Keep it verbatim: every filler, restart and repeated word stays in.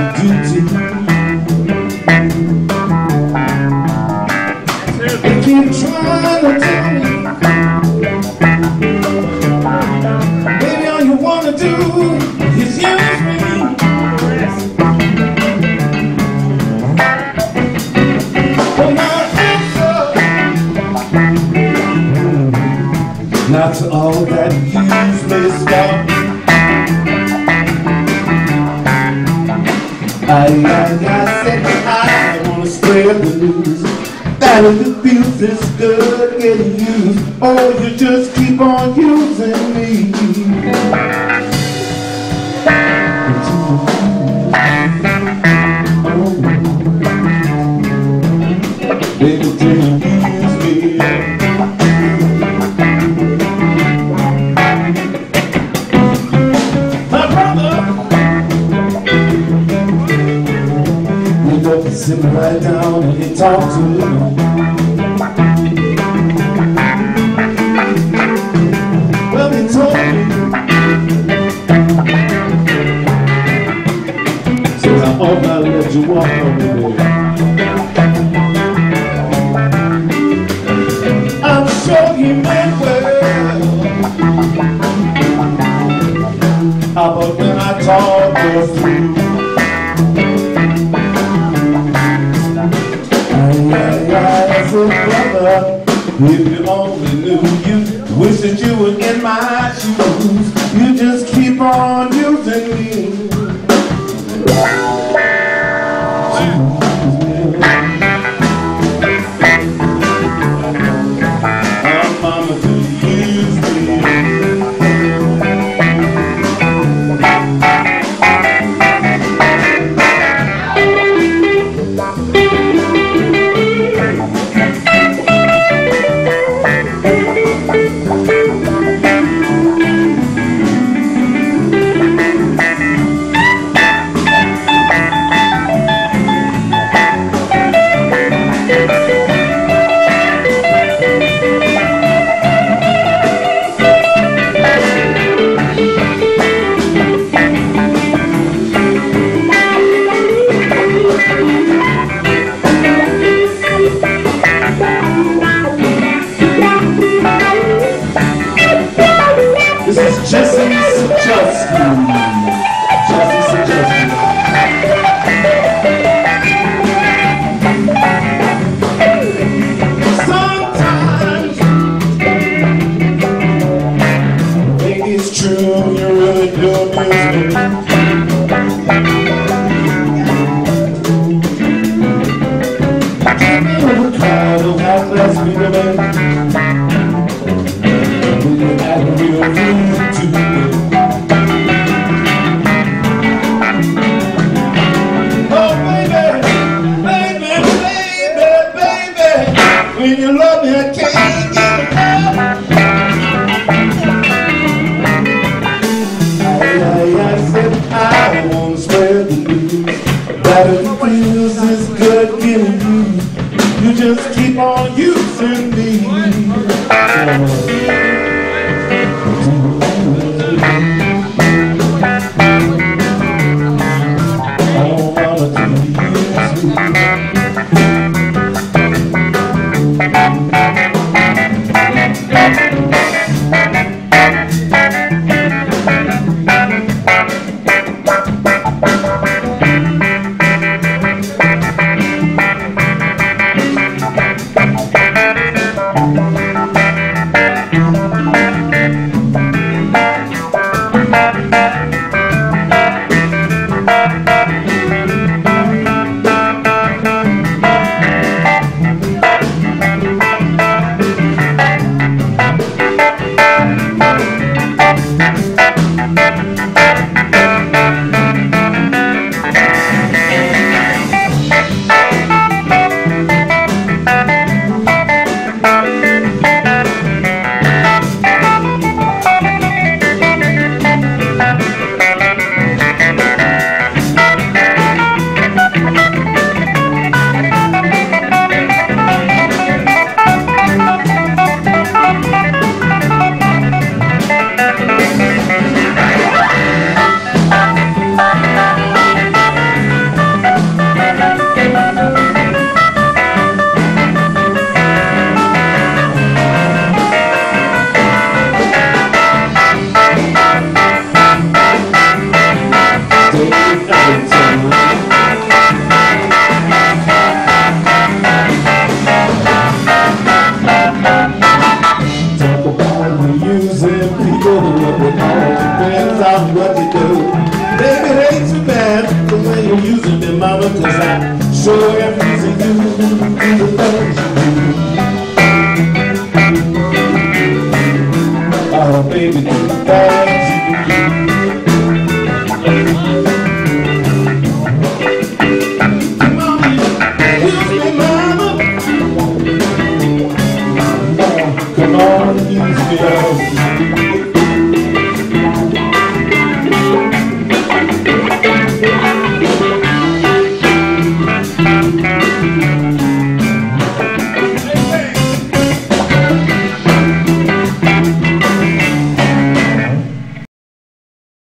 duty. They keep trying to tell me, baby, all you wanna do is use me. Well, my answer, not to all that useless stuff. I, I, I said I wanna spread the news that abuse is good getting used. Oh, you just keep on using me. Oh, baby, till you use me. My brother, you know, he sit me right down and he talk to me. Well, he told me, so I ought not let you walk on me, baby. I'm sure he meant well. How about when I talk her through? I said, brother, if you only knew, you wish that you were in my shoes. You just keep on using me. Oh, mama, do you use me? This is Jesse's suggestion. Jesse's suggestion. Sometimes, maybe it's true, you really do abuse me. Keep me over the crowd of heartless people, baby. When you love me, I can't get enough. I, I, I said I want to spread the news that it feels is good getting you. You just keep on using me. I don't wanna do you. use me, mama, cause I sure am using you to the things you do. Oh, baby, do the things you do. Come on, use me, mama. Come on, use me, oh.